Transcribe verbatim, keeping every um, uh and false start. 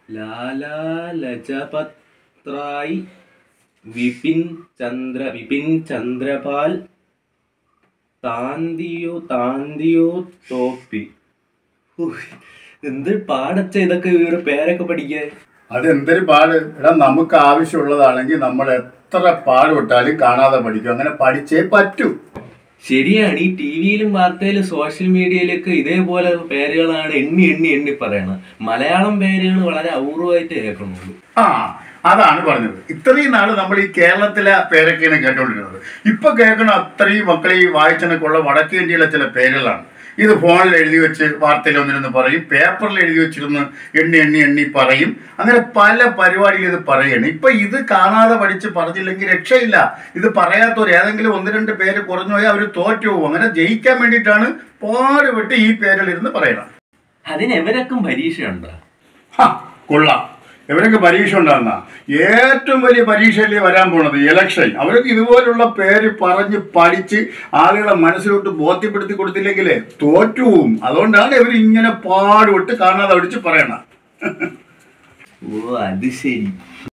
ലാലാ ലജപത് റായ്, വിപിൻ ചന്ദ്ര വിപിൻ ചന്ദ്രപാൽ, താന്തിയോ താന്തിയോ തോപ്പി. എന്ത് പാടച്ച ഇതൊക്കെ ഇവരുടെ പേരൊക്കെ പഠിക്കാൻ. അതെന്തൊരു പാട്. എടാ, നമുക്ക് ആവശ്യമുള്ളതാണെങ്കിൽ നമ്മൾ എത്ര പാടുപെട്ടാലും കാണാതെ പഠിക്കും. അങ്ങനെ പഠിച്ചേ പറ്റൂ. ശരിയാണ്. ഈ ടി വിയിലും വാർത്തയിലും സോഷ്യൽ മീഡിയയിലൊക്കെ ഇതേപോലെ പേരുകളാണ് എണ്ണി എണ്ണി എണ്ണി പറയണത്. മലയാളം പേരുകൾ വളരെ അപൂർവമായിട്ട് കേൾക്കുന്നുള്ളൂ. ആ, അതാണ് പറഞ്ഞത്. ഇത്രയും നാള് നമ്മൾ ഈ കേരളത്തിലെ പേരൊക്കെയാണ് കേട്ടോണ്ടിരുന്നത്. ഇപ്പൊ കേൾക്കണ അത്രയും മക്കളെ ഈ വായിച്ചനൊക്കെയുള്ള വടക്കേന്ത്യയിലെ ചില പേരുകളാണ്. ഇത് ഫോണിൽ എഴുതി വെച്ച് വാർത്തയിൽ ഒന്നിരുന്ന് പറയും, പേപ്പറിൽ എഴുതി വെച്ചിരുന്ന് എണ്ണി എണ്ണി എണ്ണി പറയും. അങ്ങനെ പല പരിപാടിയിൽ ഇത് പറയാണ്. ഇപ്പൊ ഇത് കാണാതെ പഠിച്ച് പറഞ്ഞില്ലെങ്കിൽ രക്ഷയില്ല. ഇത് പറയാത്തവർ ഏതെങ്കിലും ഒന്ന് രണ്ട് പേര് കുറഞ്ഞു പോയാൽ അവർ തോറ്റു പോകും. അങ്ങനെ ജയിക്കാൻ വേണ്ടിയിട്ടാണ് പാടുപെട്ട് ഈ പേരിലിരുന്ന് പറയണം. അതിന് എവരൊക്കെ പരീക്ഷയുണ്ടോ? കൊള്ളാം, എവരൊക്കെ പരീക്ഷ ഉണ്ടാകുന്ന ഏറ്റവും വലിയ പരീക്ഷയല്ലേ വരാൻ പോണത്, ഇലക്ഷൻ. അവരൊക്കെ ഇതുപോലുള്ള പേര് പറഞ്ഞ് പഠിച്ച് ആളുകളെ മനസ്സിലോട്ട് ബോധ്യപ്പെടുത്തി കൊടുത്തില്ലെങ്കിലേ തോറ്റുപോകും. അതുകൊണ്ടാണ് ഇവർ ഇങ്ങനെ പാടുപെട്ട് കാണാതെ പഠിച്ച് പറയണം. ഓ, അത് ശരി.